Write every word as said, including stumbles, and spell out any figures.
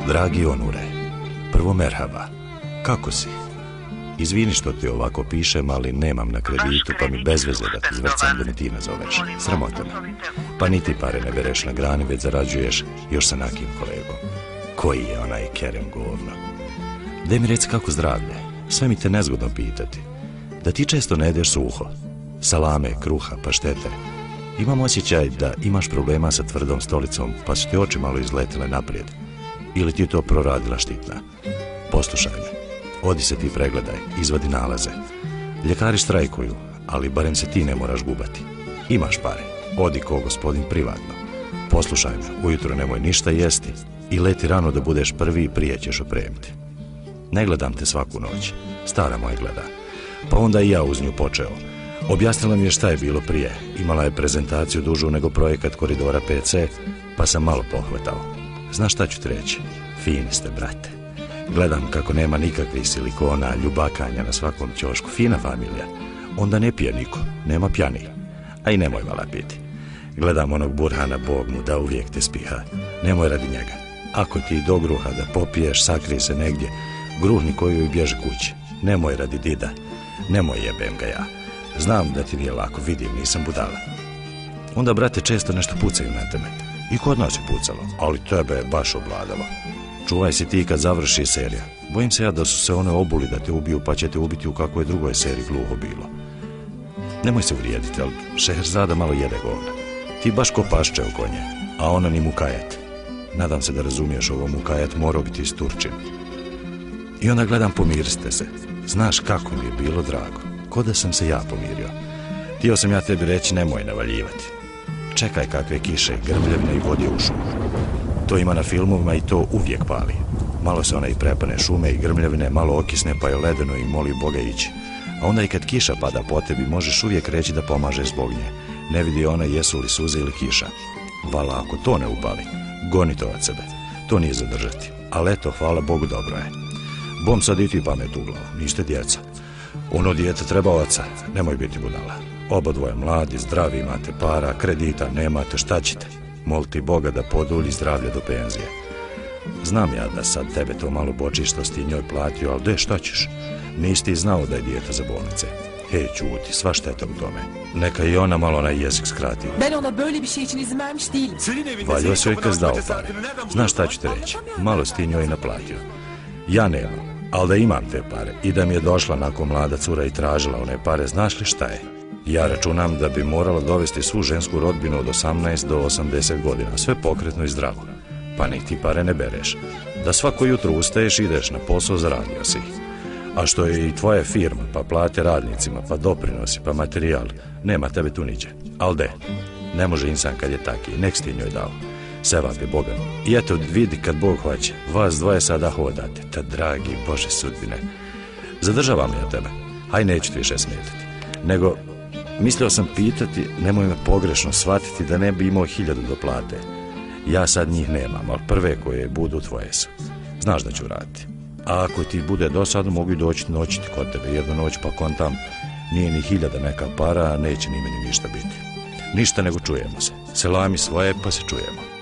Dragi Onure, prvo merhaba, kako si? Izvini što ti ovako pišem, ali nemam na kreditu, pa mi bez veze da ti zvrcam da mi ti nazoveš. Sramota me. Pa niti pare ne bereš na grani, već zarađuješ još sa nakim kolegom. Koji je onaj Kerem govno? Daj mi reci kako zdravlje, sve mi te nezgodno pitati. Da ti često ne jedeš suho, salame, kruha, paštete. Imam osjećaj da imaš problema sa tvrdom stolicom, pa su ti oči malo izletile naprijed. Ili ti je to proradila štitna? Poslušaj me. Odi se ti pregledaj, izvadi nalaze. Ljekari štrajkuju, ali barem se ti ne moraš gubati. Imaš pare, odi ko gospodin privatno. Poslušaj me, ujutro nemoj ništa jesti i leti rano da budeš prvi i prije ćeš opremiti. Ne gledam te svaku noć, stara moja gleda. Pa onda i ja uz nju počeo. Objasnila mi je šta je bilo prije. Imala je prezentaciju dužu nego projekat koridora P C, pa sam malo pohvatao. Znaš šta ću ti reći? Fini ste, brate. Gledam kako nema nikakvih silikona, ljubakanja na svakom ćošku. Fina familija. Onda ne pije niko, nema pjani. A i nemoj vala piti. Gledam onog Burhana, Bog mu da uvijek te spiha. Nemoj radi njega. Ako ti do gruha da popiješ, sakrije se negdje. Gruhni koju i bježi kući. Nemoj radi dida. Nemoj, jebem ga ja. Znam da ti nije lako, vidim, nisam budala. Onda, brate, često nešto pucaju na tebe. I kod nas je pucalo, ali tebe je baš obladalo. Čuvaj se ti kad završi serija. Bojim se ja da su se one obuli da te ubiju, pa će te ubiti u kakvoj drugoj seriji gluho bilo. Nemoj se uvrijediti, ali Šeherzada malo jede govna. Ti baš ko pašče oko nje, a ona ni mukajet. Nadam se da razumiješ, ovo mukajet morao biti iz Turčin. I onda gledam, pomiriste se. Znaš kako mi je bilo drago. Ko da sam se ja pomirio. Htio sam ja tebi reći, nemoj navaljivati. Čekaj kakve kiše, grmljevine i vode u šumu. To ima na filmovima i to uvijek pali. Malo se ona i prepane šume i grmljevine, malo okisne pa je ledeno i moli Boga ići. A onda i kad kiša pada po tebi, možeš uvijek reći da pomažeš zbog nje. Ne vidi ona jesu li suze ili kiša. Vala, ako to ne upali, goni to od sebe. To nije zadržati. Ali eto, hvala Bogu, dobro je. Bom sad i ti pamet u glavu, niste djeca. Ono dijete treba oca, nemoj biti budala. Oba dvoje mladi, zdravi, imate para, kredita nemate, šta ćete? Mol ti Boga da podulji zdravlje do penzije. Znam ja da sad tebe to malo boči što si ti njoj platio, ali de šta ćeš? Nisi ti znao da je dijete za bolnice. Hej, čuti, sva šteta u tome. Neka i ona malo onaj jezik skrati. Ben ona böyle bir şey için izin vermiş değilim. Valjda si joj kaz dao pare. Znaš šta ću ti reći? Malo si ti njoj naplatio. Ja nemam. Ali da imam te pare i da mi je došla nakon mlada cura i tražila one pare, znaš li šta je? Ja računam da bi morala dovesti svu žensku rodbinu od osamnaest do osamdeset godina, sve pokretno i zdravo. Pa nek ti pare ne bereš. Da svako jutro ustaješ i ideš na posao, zaradio si ih. A što je i tvoja firma, pa plate radnicima, pa doprinosi, pa materijal, nema tebe tu niđe. Al de, ne može insan kad je taki, nek si ti njoj dao. Sevap je Boga. I eto, vidi kad Bog hoće, vas dvoje sada hodate, ta dragi Bože sudbine. Zadržavam ja tebe, haj neću ti više smetati. Nego, mislio sam pitati, nemoj me pogrešno shvatiti da ne bi imao hiljadu do plate. Ja sad njih nemam, ali prve koje budu tvoje su. Znaš da ću raditi. A ako ti bude dosadno, mogu i doći noćiti kod tebe jednu noć, pa kontam, nije ni hiljada neka para, a neće ni meni ništa biti. Ništa nego čujemo se. Selami svoje, pa se čujemo.